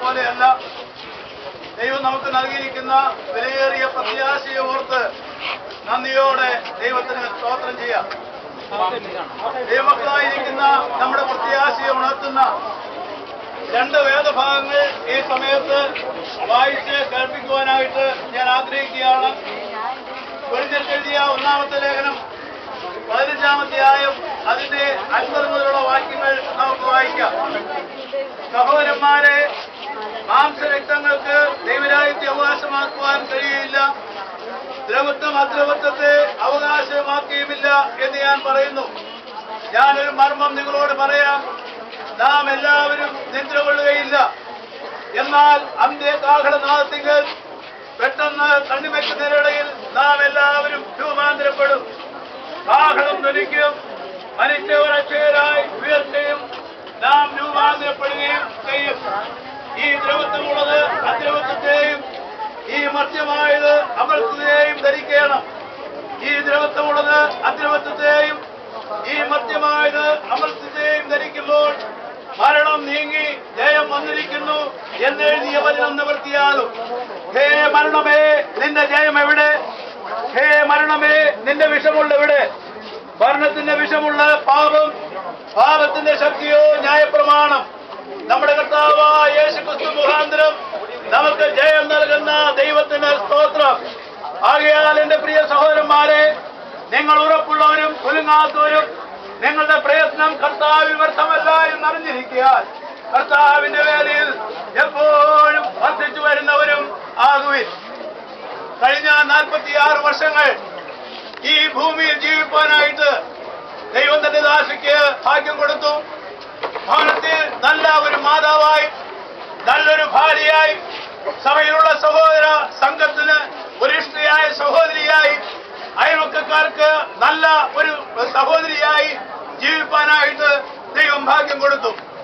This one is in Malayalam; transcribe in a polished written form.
പോലെയല്ല. ദൈവം നമുക്ക് നൽകിയിരിക്കുന്ന വിലയേറിയ പ്രത്യാശയെ ഓർത്ത് നന്ദിയോടെ ദൈവത്തിന് സ്തോത്രം ചെയ്യാം. ദൈവമക്കളായിരിക്കുന്ന നമ്മുടെ പ്രത്യാശയെ ഉണർത്തുന്ന 2 വേദഭാഗങ്ങൾ ഈ സമയത്ത് വായിച്ച് കേൾപ്പിക്കുവാനായിട്ട് ഞാൻ ആഗ്രഹിക്കുകയാണ്. വെളിച്ചെഴുതിയ 1-ാമത്തെ ലേഖനം 15-ാം അധ്യായം അതിന്റെ 50 മുതലുള്ള വാക്യങ്ങൾ നമുക്ക് വായിക്കാം. സഹോദരന്മാരെ, മാംസരക്തങ്ങൾക്ക് ദൈവരാജ്യത്തെ അവകാശമാക്കുവാൻ കഴിയില്ല, ദ്രവത്വം അദ്രവത്വത്തെ അവകാശമാക്കിയുമില്ല എന്ന് ഞാൻ പറയുന്നു. ഞാനൊരു മർമ്മം നിങ്ങളോട് പറയാം, നാം എല്ലാവരും നിദ്ര കൊള്ളുകയില്ല. എന്നാൽ അന്ത്യകാഹളനാദത്തിങ്കൽ പെട്ടെന്ന് കണ്ണിമയ്ക്കുന്നതിനിടയിൽ നാം എല്ലാവരും രൂപാന്തരപ്പെടും. കാഹളം ധ്വനിക്കും, മരിച്ചവർ അക്ഷയരായി ഉയർച്ചയും നാം രൂപാന്തരപ്പെടുകയും ചെയ്യും. ഈ ദ്രവത്വമുള്ളത് അദ്രവത്വത്തെയും ഈ മർത്യമായത് അമർത്യത്തെയും ധരിക്കണം. ഈ ദ്രവത്വമുള്ളത് അദ്രവത്വത്തെയും ഈ മർത്യമായത് അമർത്യത്തെയും ധരിക്കുമ്പോൾ മരണം നീങ്ങി ജയം വന്നിരിക്കുന്നു എന്നെഴുതിയ വചനം നിവൃത്തിയാകും. ഹേ മരണമേ, നിന്റെ ജയം എവിടെ? ഹേ മരണമേ, നിന്റെ വിഷമുള്ള എവിടെ? മരണത്തിന്റെ വിഷമുള്ള പാപം, പാപത്തിന്റെ ശക്തിയോ ന്യായപ്രമാണം. നമ്മുടെ കർത്താവായ യേശുക്രിസ്തു മുഖാന്തരം നമുക്ക് ജയം നൽകുന്ന ദൈവത്തിന് സ്തോത്രം. ആകയാൽ എന്റെ പ്രിയ സഹോദരന്മാരെ, നിങ്ങൾ ഉറപ്പുള്ളവരും കുലുങ്ങാത്തവരും നിങ്ങളുടെ പ്രയത്നം കർത്താവിൽ വ്യർത്ഥമല്ല എന്നറിഞ്ഞിരിക്കാൻ കർത്താവിന്റെ വേലയിൽ എപ്പോഴും വർദ്ധിച്ചു വരുന്നവരും ആകുവിൻ. കഴിഞ്ഞ 46 വർഷങ്ങൾ ഈ ഭൂമിയിൽ ജീവിപ്പാനായിട്ട് ദൈവം തന്റെ ദാസിക്ക് ഭാഗ്യം കൊടുത്തു. ഭവനത്തിൽ നല്ല ഒരു മാതാവായി, നല്ലൊരു ഭാര്യയായി, സഭയിലുള്ള സഹോദര സംഘത്തിന് ഒരു ഇഷ്ടയായ സഹോദരിയായി, അയൽവക്കക്കാർക്ക് നല്ല ഒരു സഹോദരിയായി ജീവിപ്പാനായിട്ട് ദൈവം ഭാഗ്യം കൊടുത്തു.